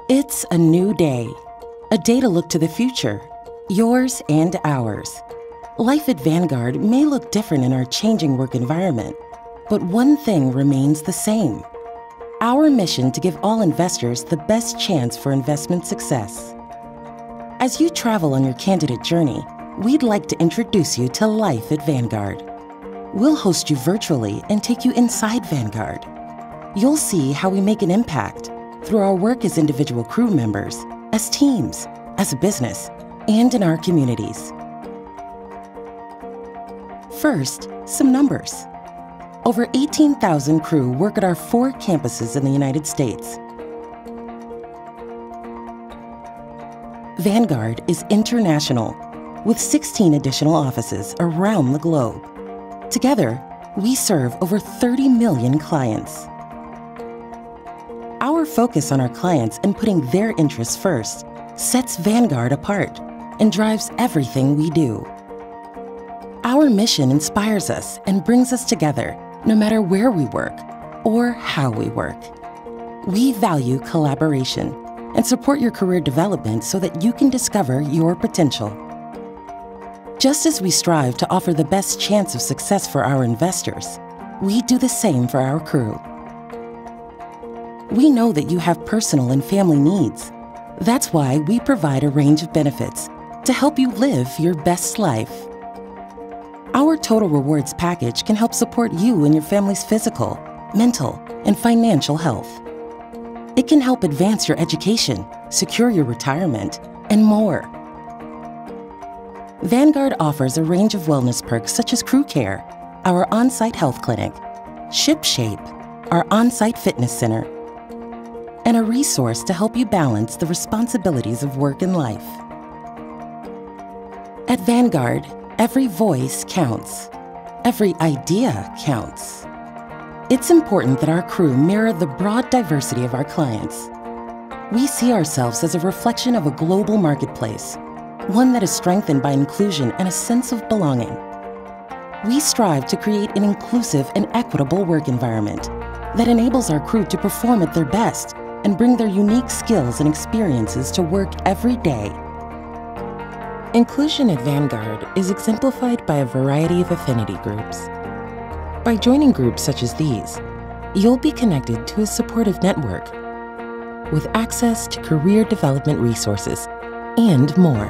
It's a new day, a day to look to the future, yours and ours. Life at Vanguard may look different in our changing work environment, but one thing remains the same: our mission to give all investors the best chance for investment success. As you travel on your candidate journey, we'd like to introduce you to life at Vanguard. We'll host you virtually and take you inside Vanguard. You'll see how we make an impact through our work as individual crew members, as teams, as a business, and in our communities. First, some numbers. Over 18,000 crew work at our 4 campuses in the United States. Vanguard is international, with 16 additional offices around the globe. Together, we serve over 30 million clients. Our focus on our clients and putting their interests first sets Vanguard apart and drives everything we do. Our mission inspires us and brings us together no matter where we work or how we work. We value collaboration and support your career development so that you can discover your potential. Just as we strive to offer the best chance of success for our investors, we do the same for our crew. We know that you have personal and family needs. That's why we provide a range of benefits to help you live your best life. Our Total Rewards package can help support you and your family's physical, mental, and financial health. It can help advance your education, secure your retirement, and more. Vanguard offers a range of wellness perks such as Crew Care, our on-site health clinic, ShipShape, our on-site fitness center, and a resource to help you balance the responsibilities of work and life. At Vanguard, every voice counts. Every idea counts. It's important that our crew mirror the broad diversity of our clients. We see ourselves as a reflection of a global marketplace, one that is strengthened by inclusion and a sense of belonging. We strive to create an inclusive and equitable work environment that enables our crew to perform at their best and bring their unique skills and experiences to work every day. Inclusion at Vanguard is exemplified by a variety of affinity groups. By joining groups such as these, you'll be connected to a supportive network with access to career development resources and more.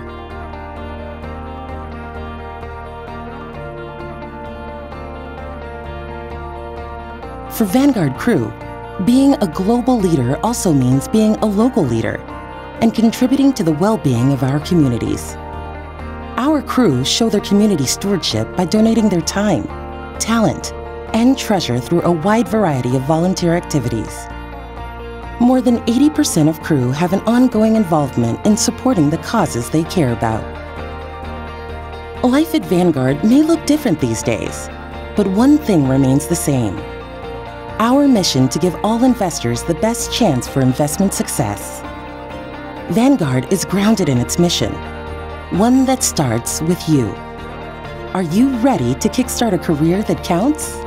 For Vanguard crew, being a global leader also means being a local leader and contributing to the well-being of our communities. Our crew show their community stewardship by donating their time, talent, and treasure through a wide variety of volunteer activities. More than 80% of crew have an ongoing involvement in supporting the causes they care about. Life at Vanguard may look different these days, but one thing remains the same: our mission to give all investors the best chance for investment success. Vanguard is grounded in its mission, one that starts with you. Are you ready to kickstart a career that counts?